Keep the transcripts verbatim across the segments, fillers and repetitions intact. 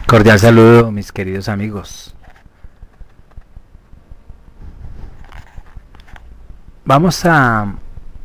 Cordial saludo, mis queridos amigos. Vamos a,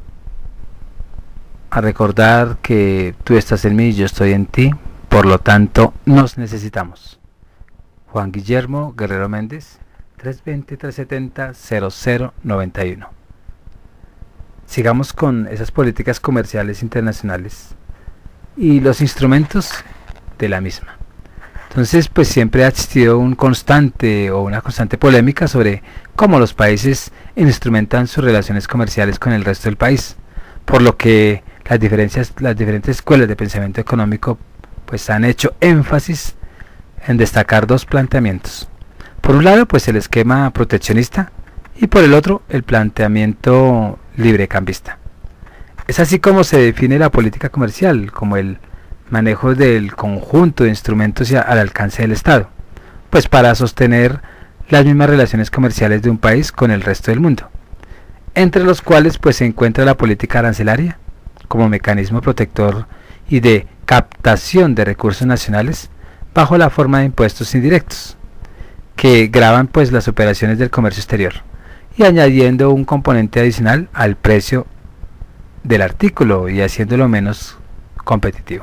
a recordar que tú estás en mí y yo estoy en ti, por lo tanto nos necesitamos. Juan Guillermo Guerrero Méndez, tres dos cero, tres siete cero, cero cero nueve uno. Sigamos con esas políticas comerciales internacionales y los instrumentos de la misma. Entonces, pues siempre ha existido un constante o una constante polémica sobre cómo los países instrumentan sus relaciones comerciales con el resto del país, por lo que las diferencias, las diferentes escuelas de pensamiento económico, pues han hecho énfasis en destacar dos planteamientos. Por un lado, pues el esquema proteccionista y por el otro, el planteamiento librecambista. Es así como se define la política comercial, como el manejo del conjunto de instrumentos al alcance del Estado, pues para sostener las mismas relaciones comerciales de un país con el resto del mundo, entre los cuales pues se encuentra la política arancelaria como mecanismo protector y de captación de recursos nacionales bajo la forma de impuestos indirectos que gravan pues las operaciones del comercio exterior y añadiendo un componente adicional al precio del artículo y haciéndolo menos competitivo,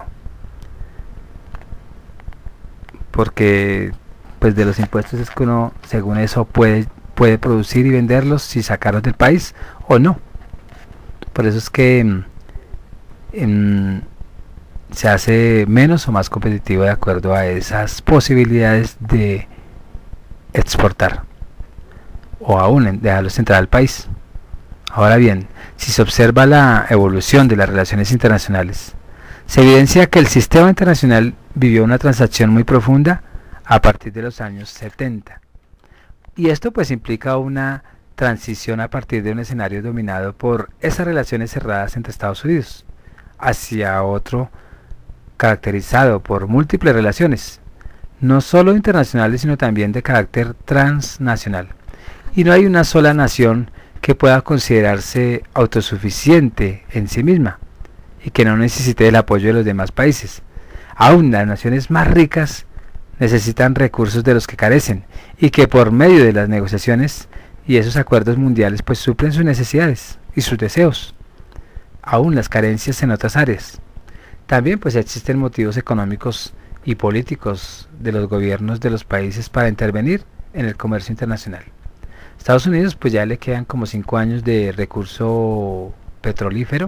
porque pues de los impuestos es que uno según eso puede, puede producir y venderlos si sacarlos del país o no. Por eso es que en, se hace menos o más competitivo de acuerdo a esas posibilidades de exportar o aún dejarlos entrar al país. Ahora bien, si se observa la evolución de las relaciones internacionales, se evidencia que el sistema internacional vivió una transacción muy profunda a partir de los años setenta. Y esto pues implica una transición a partir de un escenario dominado por esas relaciones cerradas entre Estados Unidos hacia otro caracterizado por múltiples relaciones, no solo internacionales sino también de carácter transnacional. Y no hay una sola nación que pueda considerarse autosuficiente en sí misma y que no necesite el apoyo de los demás países. Aún las naciones más ricas necesitan recursos de los que carecen y que por medio de las negociaciones y esos acuerdos mundiales pues suplen sus necesidades y sus deseos, aún las carencias en otras áreas. También pues existen motivos económicos y políticos de los gobiernos de los países para intervenir en el comercio internacional. Estados Unidos pues ya le quedan como cinco años de recurso petrolífero,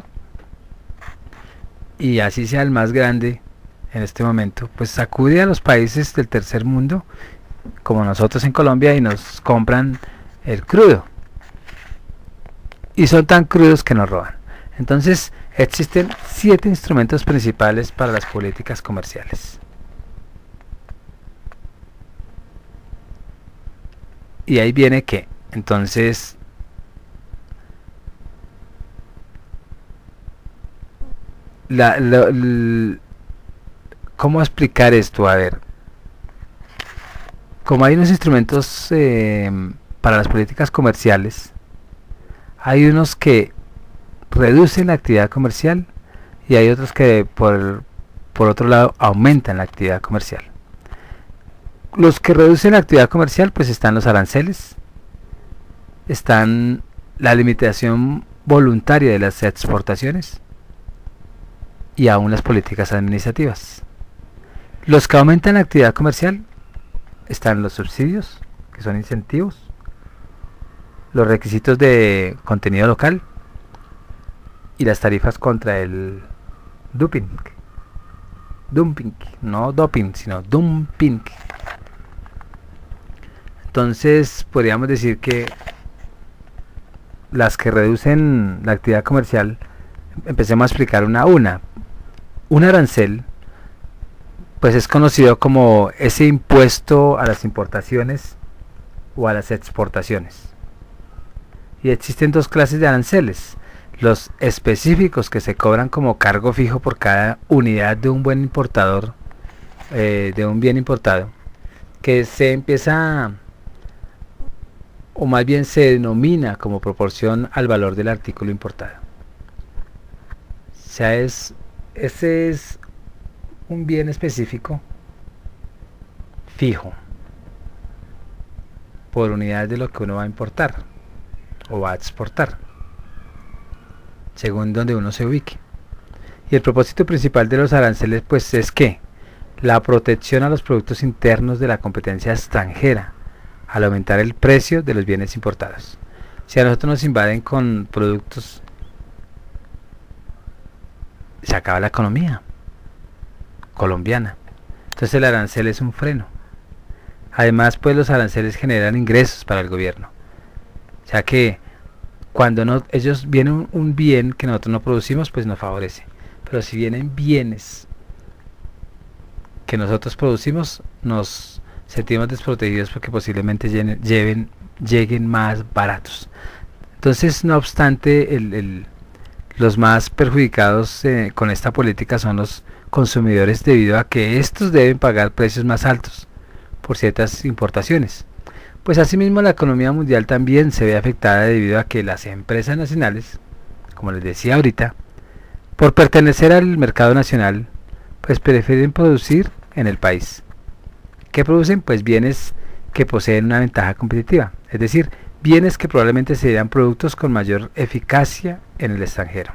y así sea el más grande en este momento, pues sacude a los países del tercer mundo, como nosotros en Colombia, y nos compran el crudo. Y son tan crudos que nos roban. Entonces, existen siete instrumentos principales para las políticas comerciales. Y ahí viene que, entonces, la, la, la ¿cómo explicar esto? A ver, como hay unos instrumentos eh, para las políticas comerciales, hay unos que reducen la actividad comercial y hay otros que por, por otro lado aumentan la actividad comercial. Los que reducen la actividad comercial pues están los aranceles, están la limitación voluntaria de las exportaciones y aún las políticas administrativas. Los que aumentan la actividad comercial están los subsidios, que son incentivos, los requisitos de contenido local y las tarifas contra el dumping. Dumping, no doping, sino dumping. Entonces podríamos decir que las que reducen la actividad comercial, empecemos a explicar una a una. Un arancel pues es conocido como ese impuesto a las importaciones o a las exportaciones. Y existen dos clases de aranceles: los específicos, que se cobran como cargo fijo por cada unidad de un buen importador, eh, de un bien importado, que se empieza, o más bien se denomina como proporción al valor del artículo importado. O sea, es, ese es un bien específico fijo por unidad de lo que uno va a importar o va a exportar, según donde uno se ubique. Y el propósito principal de los aranceles pues es que la protección a los productos internos de la competencia extranjera al aumentar el precio de los bienes importados. Si a nosotros nos invaden con productos, se acaba la economía colombiana. Entonces el arancel es un freno. Además, pues los aranceles generan ingresos para el gobierno. O sea que cuando no, ellos vienen un, un bien que nosotros no producimos, pues nos favorece. Pero si vienen bienes que nosotros producimos, nos sentimos desprotegidos porque posiblemente lleven, lleven, lleguen más baratos. Entonces, no obstante, el, el, los más perjudicados eh, con esta política son los consumidores, debido a que estos deben pagar precios más altos por ciertas importaciones. Pues asimismo la economía mundial también se ve afectada debido a que las empresas nacionales, como les decía ahorita, por pertenecer al mercado nacional, pues prefieren producir en el país. ¿Qué producen? Pues bienes que poseen una ventaja competitiva, es decir, bienes que probablemente serían productos con mayor eficacia en el extranjero.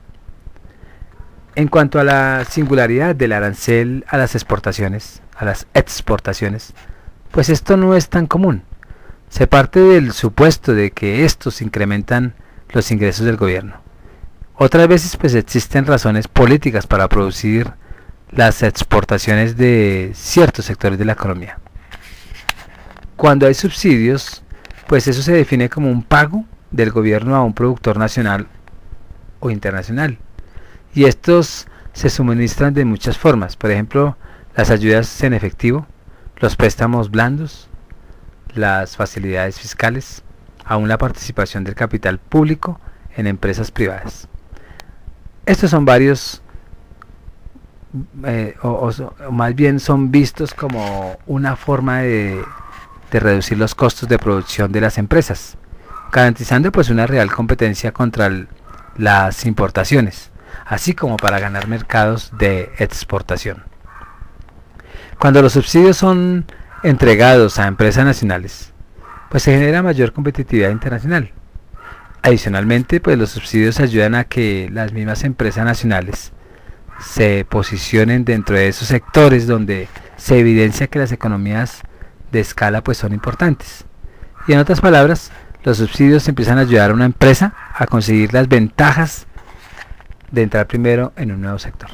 En cuanto a la singularidad del arancel a las exportaciones, a las exportaciones, pues esto no es tan común. Se parte del supuesto de que estos incrementan los ingresos del gobierno. Otras veces pues existen razones políticas para producir las exportaciones de ciertos sectores de la economía. Cuando hay subsidios, pues eso se define como un pago del gobierno a un productor nacional o internacional. Y estos se suministran de muchas formas, por ejemplo, las ayudas en efectivo, los préstamos blandos, las facilidades fiscales, aún la participación del capital público en empresas privadas. Estos son varios, eh, o, o, o más bien son vistos como una forma de, de reducir los costos de producción de las empresas, garantizando pues una real competencia contra el, las importaciones, así como para ganar mercados de exportación. Cuando los subsidios son entregados a empresas nacionales, pues se genera mayor competitividad internacional. Adicionalmente, pues los subsidios ayudan a que las mismas empresas nacionales se posicionen dentro de esos sectores donde se evidencia que las economías de escala pues son importantes. Y en otras palabras, los subsidios empiezan a ayudar a una empresa a conseguir las ventajas de entrar primero en un nuevo sector.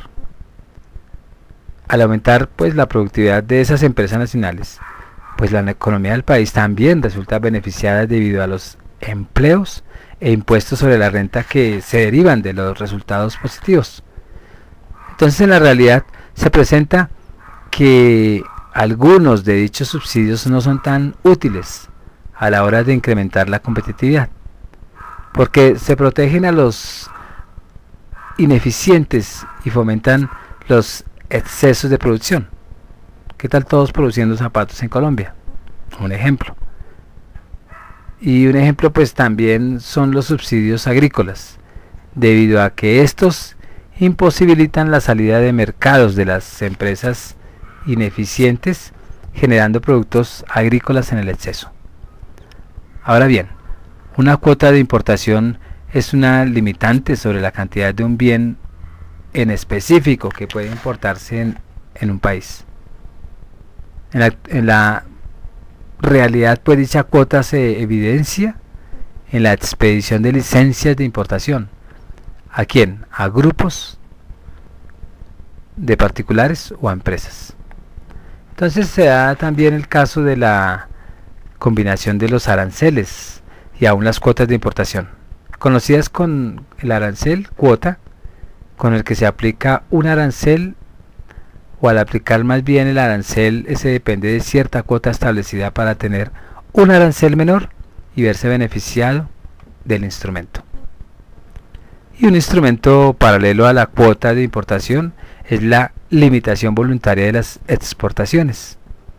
Al aumentar pues la productividad de esas empresas nacionales, pues la economía del país también resulta beneficiada debido a los empleos e impuestos sobre la renta que se derivan de los resultados positivos. Entonces, en la realidad se presenta que algunos de dichos subsidios no son tan útiles a la hora de incrementar la competitividad, porque se protegen a los ineficientes y fomentan los excesos de producción. ¿Qué tal todos produciendo zapatos en Colombia? Un ejemplo. Y un ejemplo pues también son los subsidios agrícolas, debido a que estos imposibilitan la salida de mercados de las empresas ineficientes, generando productos agrícolas en el exceso. Ahora bien, una cuota de importación es una limitante sobre la cantidad de un bien en específico que puede importarse en, en un país. En la, en la realidad, pues dicha cuota se evidencia en la expedición de licencias de importación. ¿A quién? A grupos de particulares o a empresas. Entonces se da también el caso de la combinación de los aranceles y aún las cuotas de importación, conocidas con el arancel cuota, con el que se aplica un arancel, o al aplicar más bien el arancel, ese depende de cierta cuota establecida para tener un arancel menor y verse beneficiado del instrumento. Y un instrumento paralelo a la cuota de importación es la limitación voluntaria de las exportaciones,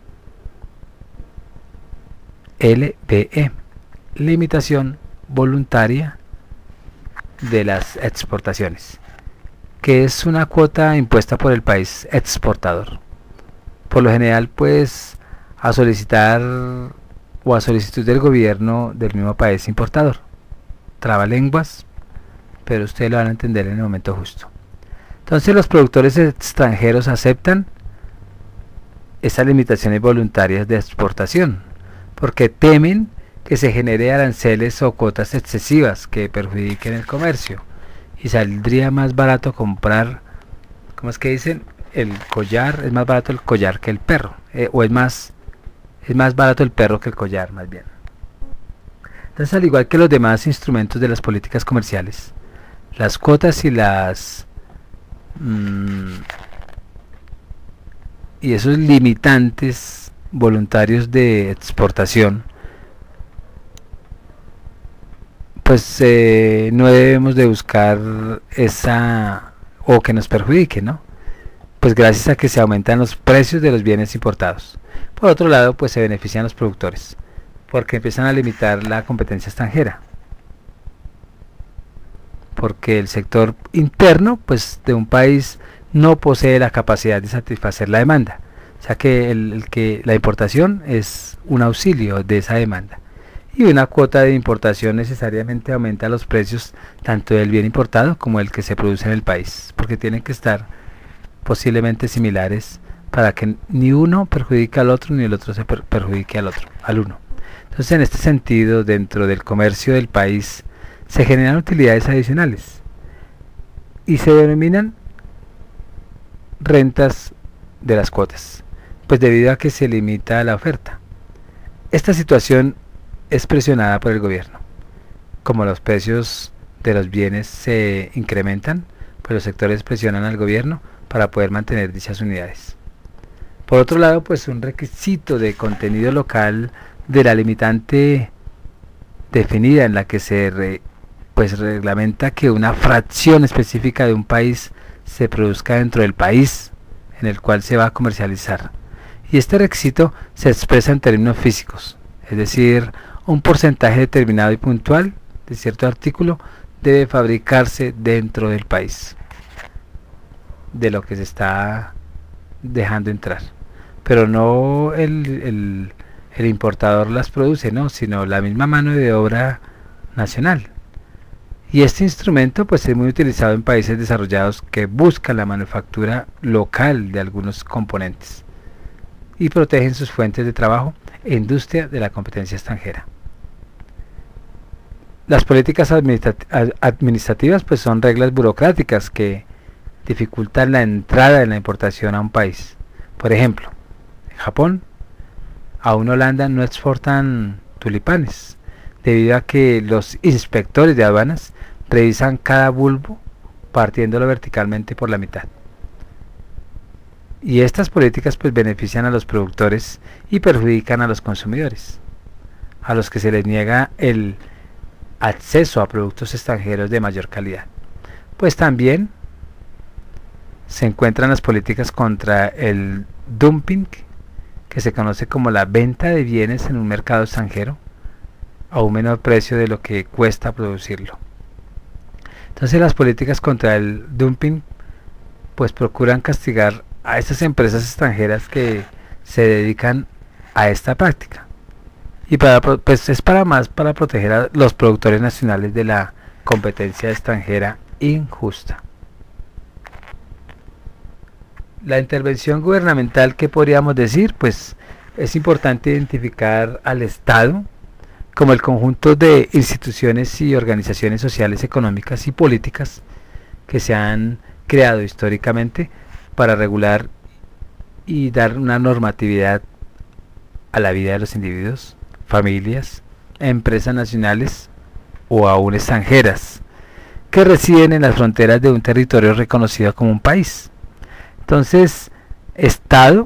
L V E, limitación voluntaria de las exportaciones, que es una cuota impuesta por el país exportador. Por lo general, pues a solicitar o a solicitud del gobierno del mismo país importador. Trabalenguas, pero ustedes lo van a entender en el momento justo. Entonces los productores extranjeros aceptan esas limitaciones voluntarias de exportación porque temen que se genere aranceles o cuotas excesivas que perjudiquen el comercio y saldría más barato comprar, ¿cómo es que dicen? El collar, es más barato el collar que el perro, eh, o es más es más barato el perro que el collar, más bien. Entonces, al igual que los demás instrumentos de las políticas comerciales, las cuotas y las mmm, y esos limitantes voluntarios de exportación, pues eh, no debemos de buscar esa o que nos perjudique, ¿no? Pues gracias a que se aumentan los precios de los bienes importados. Por otro lado, pues se benefician los productores, porque empiezan a limitar la competencia extranjera. Porque el sector interno, pues de un país no posee la capacidad de satisfacer la demanda. O sea que, el, el que la importación es un auxilio de esa demanda. Y una cuota de importación necesariamente aumenta los precios tanto del bien importado como el que se produce en el país, porque tienen que estar posiblemente similares para que ni uno perjudique al otro ni el otro se per perjudique al otro, al uno. Entonces, en este sentido, dentro del comercio del país se generan utilidades adicionales y se denominan rentas de las cuotas, pues debido a que se limita la oferta. Esta situación es presionada por el gobierno. Como los precios de los bienes se incrementan, pues los sectores presionan al gobierno para poder mantener dichas unidades. Por otro lado, pues un requisito de contenido local de la limitante definida en la que se re, pues reglamenta que una fracción específica de un país se produzca dentro del país en el cual se va a comercializar. Y este requisito se expresa en términos físicos, es decir, un porcentaje determinado y puntual de cierto artículo debe fabricarse dentro del país de lo que se está dejando entrar, pero no el, el, el importador las produce, no, sino la misma mano de obra nacional. Y este instrumento pues es muy utilizado en países desarrollados que buscan la manufactura local de algunos componentes y protegen sus fuentes de trabajo e industria de la competencia extranjera. Las políticas administrativas pues son reglas burocráticas que dificultan la entrada de la importación a un país. Por ejemplo, en Japón, aún Holanda no exportan tulipanes, debido a que los inspectores de aduanas revisan cada bulbo partiéndolo verticalmente por la mitad. Y estas políticas pues benefician a los productores y perjudican a los consumidores, a los que se les niega el acceso a productos extranjeros de mayor calidad. Pues también se encuentran las políticas contra el dumping, que se conoce como la venta de bienes en un mercado extranjero a un menor precio de lo que cuesta producirlo. Entonces las políticas contra el dumping pues procuran castigar a estas empresas extranjeras que se dedican a esta práctica, y para pues es para más para proteger a los productores nacionales de la competencia extranjera injusta. La intervención gubernamental, ¿qué podríamos decir? Pues es importante identificar al Estado como el conjunto de instituciones y organizaciones sociales, económicas y políticas que se han creado históricamente para regular y dar una normatividad a la vida de los individuos, familias, empresas nacionales o aún extranjeras que residen en las fronteras de un territorio reconocido como un país. Entonces, Estado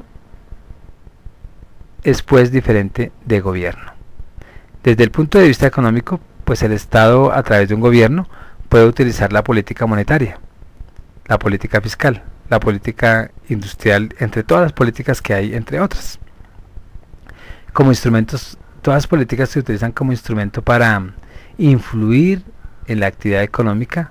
es pues diferente de gobierno. Desde el punto de vista económico, pues el Estado a través de un gobierno puede utilizar la política monetaria, la política fiscal, la política industrial, entre todas las políticas que hay, entre otras. Como instrumentos, todas las políticas se utilizan como instrumento para influir en la actividad económica,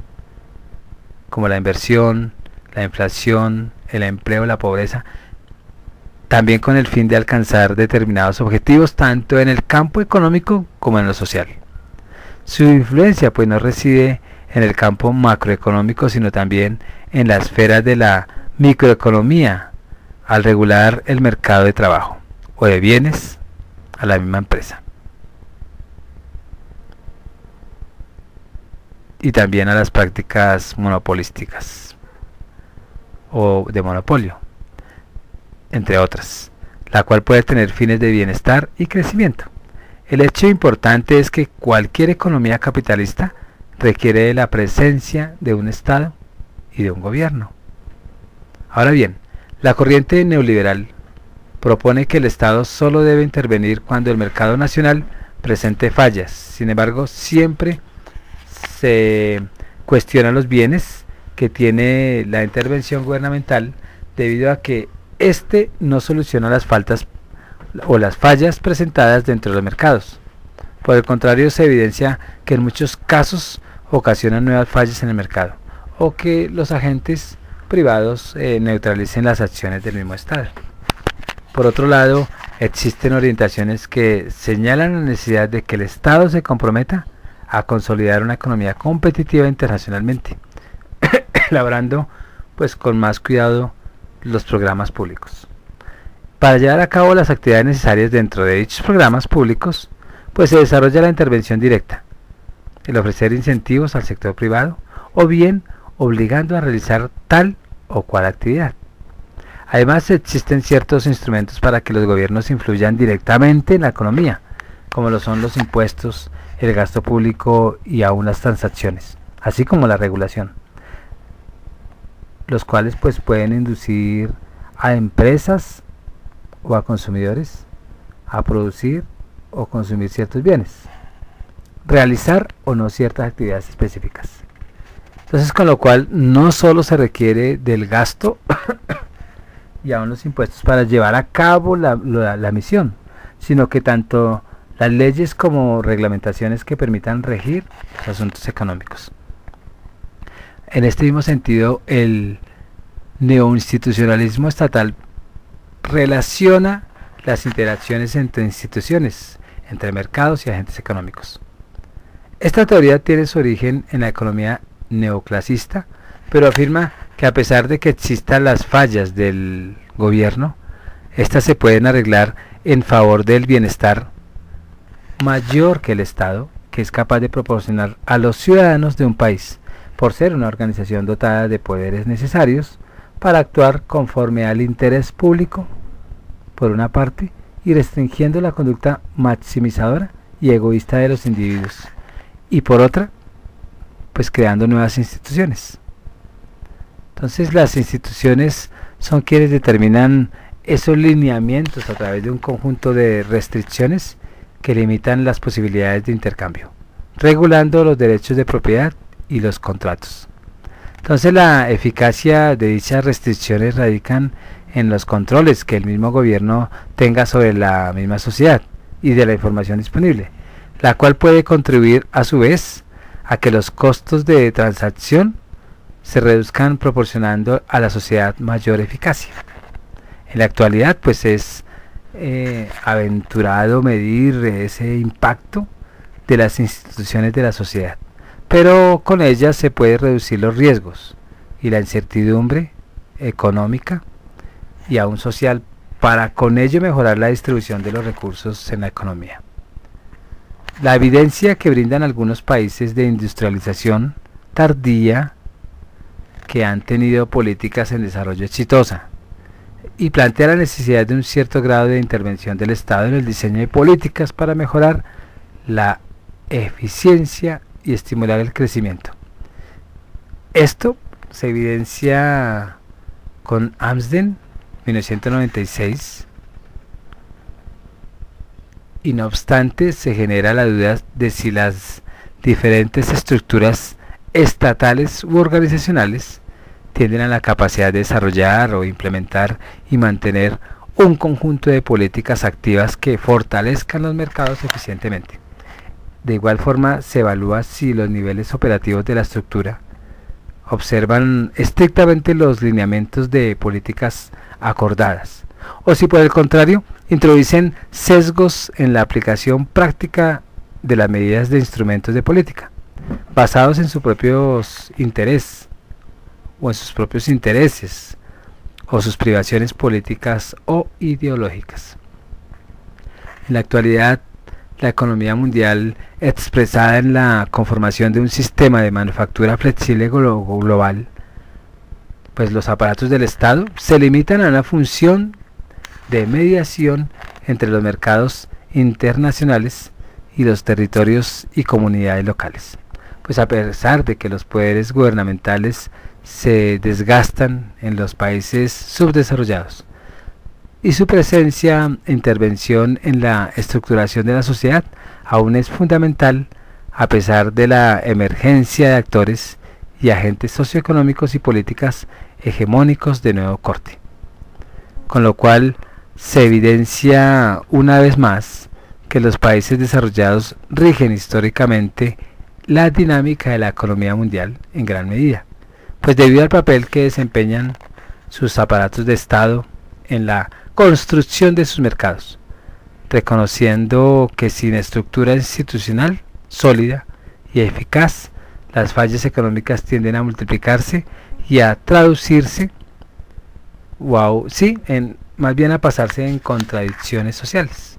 como la inversión, la inflación, el empleo, la pobreza, también con el fin de alcanzar determinados objetivos tanto en el campo económico como en lo social. Su influencia pues no reside en el campo macroeconómico, sino también en la esfera de la microeconomía, al regular el mercado de trabajo o de bienes a la misma empresa, y también a las prácticas monopolísticas o de monopolio, entre otras, la cual puede tener fines de bienestar y crecimiento. El hecho importante es que cualquier economía capitalista requiere de la presencia de un Estado y de un gobierno. Ahora bien, la corriente neoliberal propone que el Estado solo debe intervenir cuando el mercado nacional presente fallas. Sin embargo, siempre se cuestionan los bienes que tiene la intervención gubernamental, debido a que éste no soluciona las faltas o las fallas presentadas dentro de los mercados. Por el contrario, se evidencia que en muchos casos ocasionan nuevas fallas en el mercado, o que los agentes privados eh, neutralicen las acciones del mismo Estado. Por otro lado, existen orientaciones que señalan la necesidad de que el Estado se comprometa a consolidar una economía competitiva internacionalmente, elaborando pues con más cuidado los programas públicos. Para llevar a cabo las actividades necesarias dentro de dichos programas públicos, pues se desarrolla la intervención directa, el ofrecer incentivos al sector privado, o bien obligando a realizar tal o cual actividad. Además, existen ciertos instrumentos para que los gobiernos influyan directamente en la economía, como lo son los impuestos, el gasto público y aún las transacciones, así como la regulación, los cuales pues pueden inducir a empresas o a consumidores a producir o consumir ciertos bienes, realizar o no ciertas actividades específicas. Entonces, con lo cual no solo se requiere del gasto y aún los impuestos para llevar a cabo la, la, la misión, sino que tanto las leyes como reglamentaciones que permitan regir los asuntos económicos. En este mismo sentido, el neoinstitucionalismo estatal relaciona las interacciones entre instituciones, entre mercados y agentes económicos. Esta teoría tiene su origen en la economía neoclasista, pero afirma que a pesar de que existan las fallas del gobierno, estas se pueden arreglar en favor del bienestar mayor que el Estado, que es capaz de proporcionar a los ciudadanos de un país, por ser una organización dotada de poderes necesarios para actuar conforme al interés público, por una parte, y restringiendo la conducta maximizadora y egoísta de los individuos, y por otra, pues creando nuevas instituciones. Entonces, las instituciones son quienes determinan esos lineamientos a través de un conjunto de restricciones que limitan las posibilidades de intercambio, regulando los derechos de propiedad y los contratos. Entonces, la eficacia de dichas restricciones radican en los controles que el mismo gobierno tenga sobre la misma sociedad y de la información disponible, la cual puede contribuir a su vez a que los costos de transacción se reduzcan, proporcionando a la sociedad mayor eficacia. En la actualidad pues es eh, aventurado medir ese impacto de las instituciones de la sociedad, pero con ellas se puede reducir los riesgos y la incertidumbre económica y aún social, para con ello mejorar la distribución de los recursos en la economía. La evidencia que brindan algunos países de industrialización tardía que han tenido políticas en desarrollo exitosa y plantea la necesidad de un cierto grado de intervención del Estado en el diseño de políticas para mejorar la eficiencia y estimular el crecimiento. Esto se evidencia con Amsden mil novecientos noventa y seis, y no obstante se genera la duda de si las diferentes estructuras estatales u organizacionales tienden a la capacidad de desarrollar o implementar y mantener un conjunto de políticas activas que fortalezcan los mercados eficientemente. De igual forma, se evalúa si los niveles operativos de la estructura observan estrictamente los lineamientos de políticas acordadas, o si por el contrario introducen sesgos en la aplicación práctica de las medidas de instrumentos de política, basados en sus propios intereses o en sus propios intereses o sus privaciones políticas o ideológicas. En la actualidad, la economía mundial, expresada en la conformación de un sistema de manufactura flexible glo global, pues los aparatos del Estado se limitan a una función de mediación entre los mercados internacionales y los territorios y comunidades locales. Pues a pesar de que los poderes gubernamentales se desgastan en los países subdesarrollados y su presencia e intervención en la estructuración de la sociedad aún es fundamental, a pesar de la emergencia de actores y agentes socioeconómicos y políticas hegemónicos de nuevo corte, con lo cual se evidencia una vez más que los países desarrollados rigen históricamente la dinámica de la economía mundial en gran medida, pues debido al papel que desempeñan sus aparatos de Estado en la construcción de sus mercados, reconociendo que sin estructura institucional sólida y eficaz, las fallas económicas tienden a multiplicarse y a traducirse, wow, sí, en, más bien a pasarse en contradicciones sociales.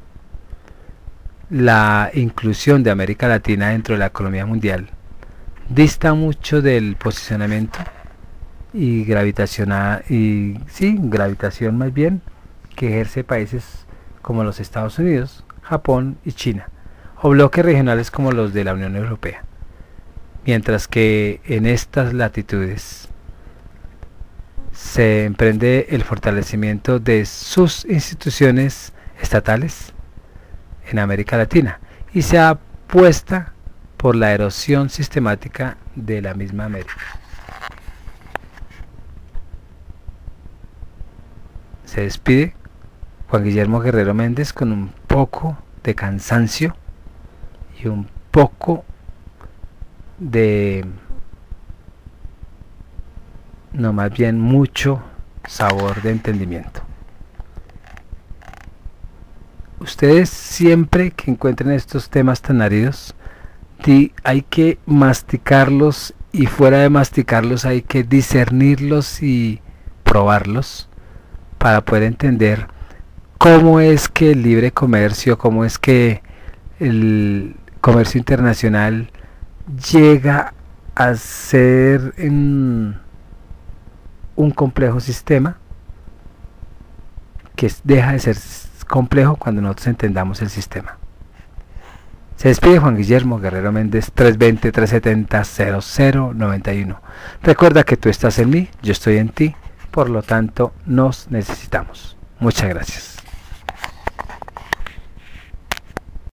La inclusión de América Latina dentro de la economía mundial dista mucho del posicionamiento y gravitacional y sí, gravitación más bien que ejerce países como los Estados Unidos, Japón y China, o bloques regionales como los de la Unión Europea, mientras que en estas latitudes se emprende el fortalecimiento de sus instituciones estatales en América Latina y se apuesta por la erosión sistemática de la misma América. Se despide Juan Guillermo Guerrero Méndez con un poco de cansancio y un poco de, no, más bien mucho sabor de entendimiento. Ustedes siempre que encuentren estos temas tan áridos, hay que masticarlos, y fuera de masticarlos hay que discernirlos y probarlos para poder entender cómo es que el libre comercio, cómo es que el comercio internacional llega a ser en un complejo sistema que deja de ser complejo cuando nosotros entendamos el sistema. Se despide Juan Guillermo Guerrero Méndez, tres dos cero, tres siete cero, cero cero nueve uno. Recuerda que tú estás en mí, yo estoy en ti, por lo tanto nos necesitamos. Muchas gracias.